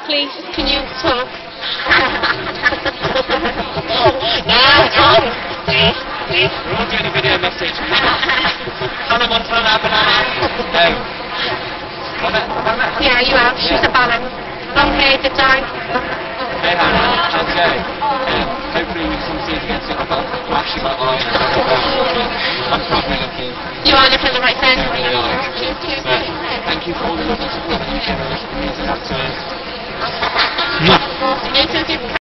please? Can you talk? We're all doing a video message. Hannah Montana, banana. Yeah, you have. She's a balance. Long hair, the time. Hey Hannah, how's it going? Hopefully we can see it again soon. I've got a flash in my eye. I'm probably looking. You are looking at the right thing. I really are. But thank you for all the lovely support that you've given us. It means a lot to us.